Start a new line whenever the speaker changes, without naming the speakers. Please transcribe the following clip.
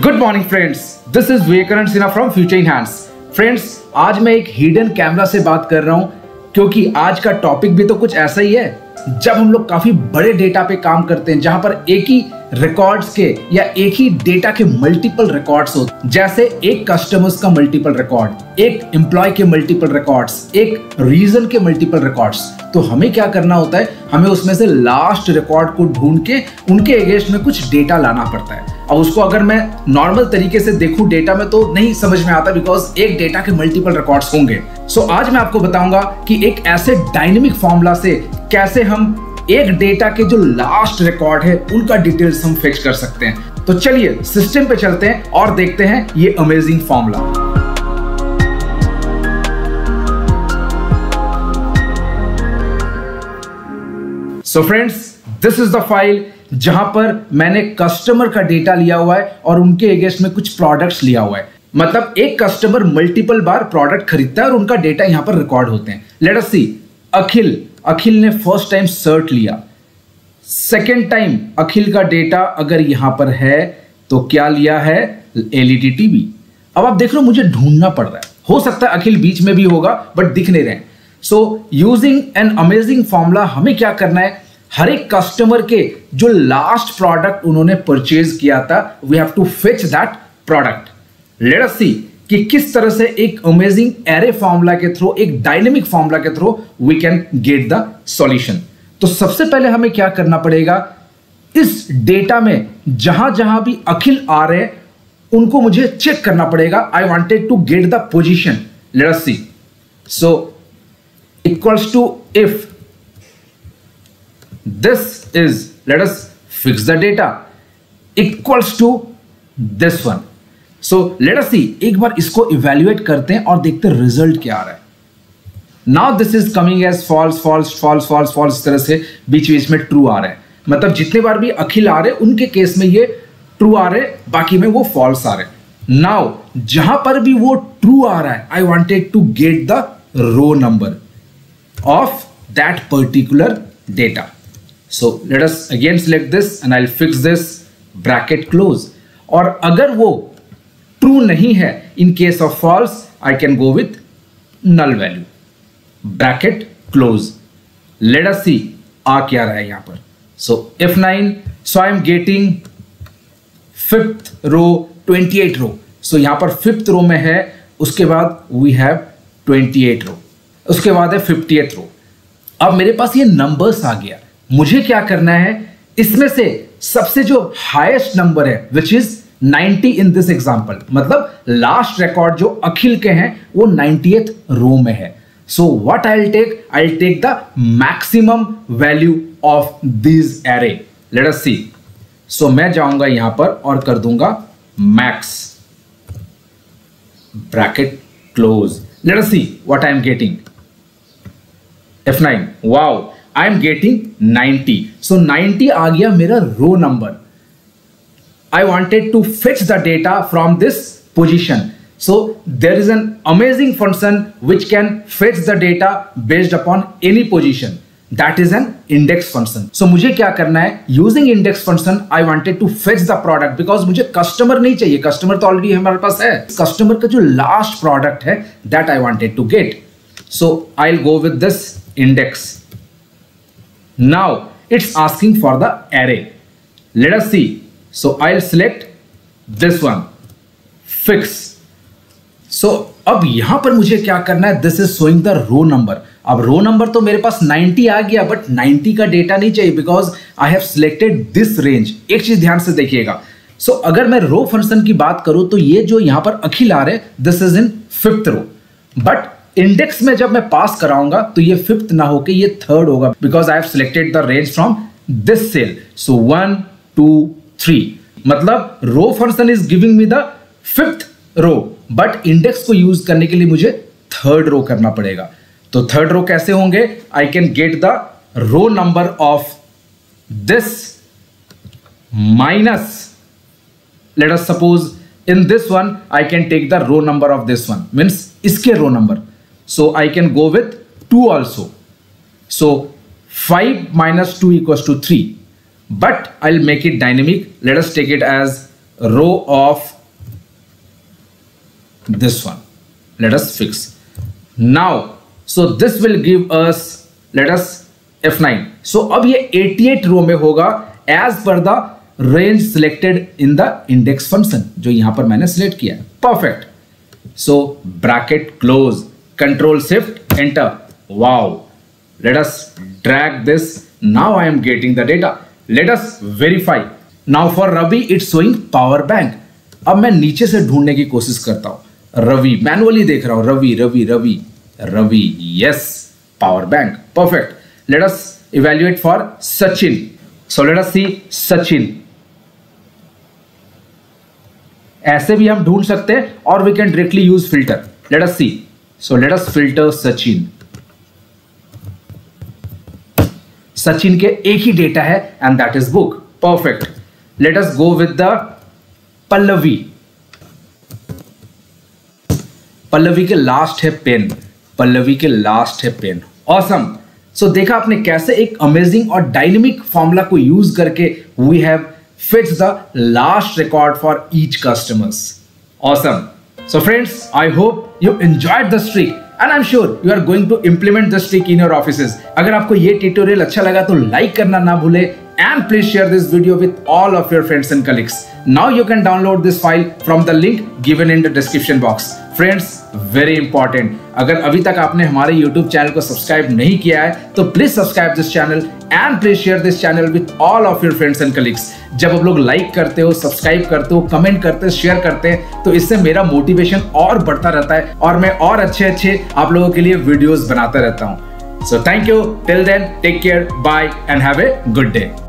Good morning friends, this is Vivekanand Sinha from Future Enhance. Friends, आज मैं एक हिडन कैमरा से बात कर रहा हूं क्योंकि आज का टॉपिक भी तो कुछ ऐसा ही है। जब हम लोग काफी बड़े डेटा पे काम करते हैं, जहां पर एक ही रिकॉर्ड्स के या एक ही डेटा के मल्टीपल रिकॉर्ड्स होते, जैसे एक कस्टमर्स का मल्टीपल रिकॉर्ड, एक एम्प्लॉय के मल्टीपल रिकॉर्ड्स, एक रीजन के मल्टीपल रिकॉर्ड्स, तो हमें क्या करना होता है, हमें उसमें से लास्ट रिकॉर्ड को ढूंढ के उनके अगेंस्ट में कुछ डेटा लाना पड़ता है। अब उसको अगर मैं नॉर्मल तरीके से देखूं डेटा में तो नहीं समझ में आता, बिकॉज एक डेटा के मल्टीपल रिकॉर्ड्स होंगे। सो आज मैं आपको बताऊंगा कि एक ऐसे डायनेमिक फॉर्मूला से कैसे हम एक डेटा के जो लास्ट रिकॉर्ड है उनका डिटेल्स हम फेच कर सकते हैं। तो चलिए सिस्टम पे चलते हैं और देखते हैं ये amazing formula. So friends, this is the file जहां पर मैंने कस्टमर का डेटा लिया हुआ है और उनके अगेंस्ट में कुछ प्रोडक्ट्स लिया हुआ है। मतलब एक कस्टमर मल्टीपल बार प्रोडक्ट खरीदता है और उनका डेटा यहां पर रिकॉर्ड होते हैं। लेट अस सी, अखिल ने फर्स्ट टाइम शर्ट लिया, सेकेंड टाइम अखिल का डेटा अगर यहां पर है तो क्या लिया है, एलईडी टीवी। अब आप देख रहे हो मुझे ढूंढना पड़ रहा है, हो सकता है अखिल बीच में भी होगा बट दिख नहीं रहे। So using an amazing formula हमें क्या करना है, हर एक कस्टमर के जो लास्ट प्रोडक्ट उन्होंने परचेज किया था, we have to fetch that product. Let us see कि किस तरह से एक अमेजिंग एरे फॉर्मूला के थ्रू, एक डायनेमिक फॉर्मूला के through we can get the solution. तो सबसे पहले हमें क्या करना पड़ेगा, इस डेटा में जहां जहां भी अखिल आ रहे हैं उनको मुझे चेक करना पड़ेगा। I wanted to get the position. Let us see, so equals to if this is, let us fix the data, equals to this one. So let us see, एक बार इसको evaluate करते हैं और देखते हैं रिजल्ट क्या आ रहा है। Now this is coming as false, false, false, false, false, इस तरह से बीच बीच में true आ रहा है। मतलब जितने बार भी अखिल आ रहे हैं उनके केस में ये true आ रहे हैं, बाकी में वो false आ रहे हैं। Now जहां पर भी वो true आ रहा है, I wanted to get the row number of that particular data. So let us again select this and I'll fix this, bracket close. और अगर वो true नहीं है, in case of false, I can go with null value, bracket close. Let us see आ क्या रहा है यहाँ पर। So F9, so I am getting fifth row 28 row. So यहाँ पर fifth row में है, उसके बाद we have 28 row, उसके बाद है 50th row। अब मेरे पास ये नंबर्स आ गया, मुझे क्या करना है, इसमें से सबसे जो हाईएस्ट नंबर है which is 90 in this example, मतलब लास्ट रिकॉर्ड जो अखिल के हैं वो 90th रो में है। So what I will take the maximum value of this array. Let us see, so मैं जाऊंगा यहां पर और कर दूंगा max, bracket close. Let us see what I am getting, F9, wow, I am getting 90. So 90 आ गया मेरा row number. I wanted to fetch the data from this position. So there is an amazing function which can fetch the data based upon any position. That is an index function. So मुझे क्या करना है, using index function I wanted to fetch the product because मुझे customer नहीं चाहिए, customer तो already हमारे पास है। कस्टमर का जो लास्ट प्रोडक्ट है that I wanted to get. So I'll go with this index. Now it's asking for the array. Let us see. So I'll select this one, fix. So अब यहां पर मुझे क्या करना है, this is showing the row number. अब row number तो मेरे पास 90 आ गया बट 90 का डेटा नहीं चाहिए because I have selected this range. एक चीज ध्यान से देखिएगा। So अगर मैं रो फंक्शन की बात करूं तो ये जो यहां पर अखिल आ रहे, this is in 5th row, but index में जब मैं पास कराऊंगा तो ये 5th ना होके ये 3rd होगा because I have selected the range from this cell. So 1 2 3, मतलब row function is giving me the 5th row but index को यूज करने के लिए मुझे 3rd रो करना पड़ेगा। तो 3rd रो कैसे होंगे, I can get the row number of this minus, let us suppose in this one I can take the row number of this one, means इसके row number. So I can go with 2 also. So 5 minus 2 equals to 3. But I'll make it dynamic. Let us take it as row of this one. Let us fix. Now, so this will give us, let us F9. So अब ये 88 रो में होगा as per the range selected in the index function, जो यहां पर मैंने select किया है. Perfect. So bracket close, control shift enter. Wow. Let us drag this. Now I am getting the data. Let us verify. Now for Ravi it's showing power bank. अब मैं नीचे से ढूंढने की कोशिश करता हूं. रवि मैनुअली देख रहा हूं. Ravi Ravi Ravi Ravi. Yes, power bank. Perfect. Let us evaluate for Sachin. So let us see Sachin. ऐसे भी हम ढूंढ सकते हैं और we can directly use filter. Let us see. So let us filter Sachin. Sachin के एक ही डेटा है and that is book. Perfect. Let us go with the Pallavi. Pallavi के लास्ट है पेन. पल्लवी के लास्ट है पेन. Awesome. So देखा आपने कैसे एक अमेजिंग और डायनेमिक फॉर्मूला को यूज करके we have fits the last record for each customers. Awesome. So friends, I hope you enjoyed the trick and I'm sure you are going to implement this trick in your offices. अगर आपको ये tutorial अच्छा लगा तो like करना ना भूले and please share this video with all of your friends and colleagues. Now you can download this file from the link given in the description box. Friends, very important. अगर अभी तक आपने हमारे YouTube चैनल को subscribe नहीं किया है तो please subscribe this channel and please share this channel with all of your friends and colleagues. जब आप लोग लाइक करते हो, सब्सक्राइब करते हो, कमेंट करते हो, शेयर करते हैं तो इससे मेरा मोटिवेशन और बढ़ता रहता है और मैं और अच्छे आप लोगों के लिए वीडियोस बनाता रहता हूं. So thank you. Till then, take care. Bye and have a good day.